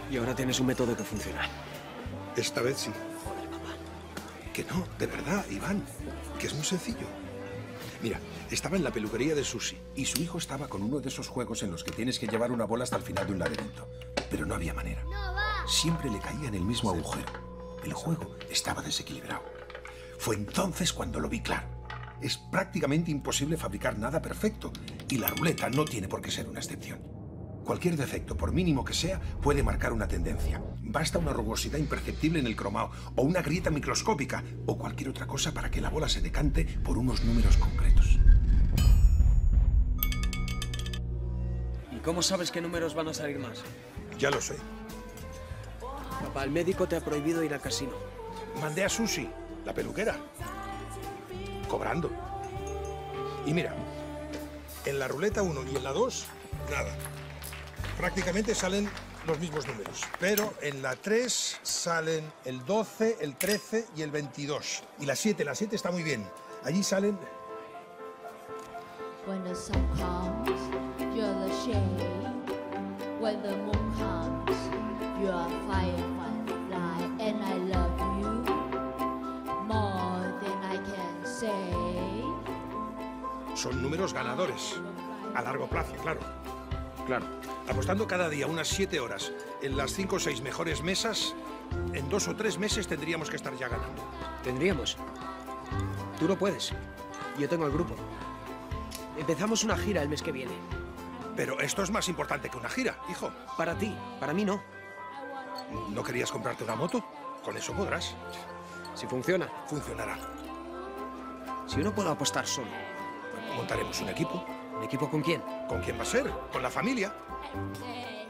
Y ahora tienes un método que funciona. Esta vez sí. Joder, papá. Que no, de verdad, Iván. Que es muy sencillo. Mira, estaba en la peluquería de Susi y su hijo estaba con uno de esos juegos en los que tienes que llevar una bola hasta el final de un laberinto. Pero no había manera. Siempre le caía en el mismo agujero. El juego estaba desequilibrado. Fue entonces cuando lo vi claro. Es prácticamente imposible fabricar nada perfecto y la ruleta no tiene por qué ser una excepción. Cualquier defecto, por mínimo que sea, puede marcar una tendencia. Basta una rugosidad imperceptible en el cromado, o una grieta microscópica, o cualquier otra cosa para que la bola se decante por unos números concretos. ¿Y cómo sabes qué números van a salir más? Ya lo sé. Papá, el médico te ha prohibido ir al casino. Mandé a Susi, la peluquera, cobrando. Y mira, en la ruleta 1 y en la 2, nada. Prácticamente salen los mismos números, pero en la 3 salen el 12, el 13 y el 22. Y la 7 está muy bien. Allí salen... When the sun comes, you're the shade. When the moon comes, you're a firefly. And I love you more than I can say. Son números ganadores, a largo plazo, claro. Claro. Apostando cada día unas 7 horas en las 5 o 6 mejores mesas, en 2 o 3 meses tendríamos que estar ya ganando. Tendríamos. Tú lo puedes. Yo tengo el grupo. Empezamos una gira el mes que viene. Pero esto es más importante que una gira, hijo. Para ti, para mí no. ¿No querías comprarte una moto? Con eso podrás. Si funciona. Funcionará. Si yo no puedo apostar solo. Montaremos un equipo. ¿Un equipo con quién? ¿Con quién va a ser? ¿Con la familia?